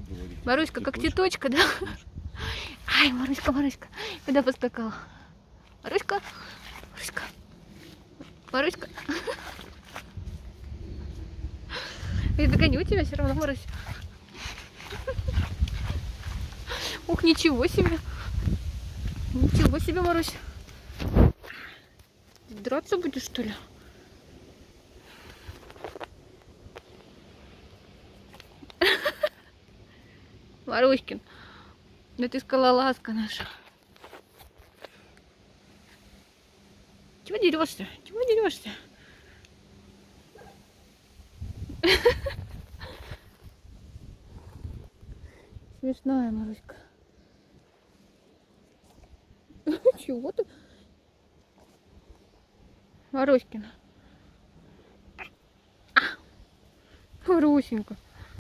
говорите? Маруська, как цветочка, да? Ай, Маруська, Маруська, куда поскакала? Маруська, Маруська, Маруська. Я догоню тебя все равно, Марусь. Ух, ничего себе. Ничего себе, Марусь. Драться будешь, что ли? Маруськин, да ты скалолазка наша. Чего дерешься? Чего дерешься? Смешная Маруська. Чего ты? Маруськина. Марусенька.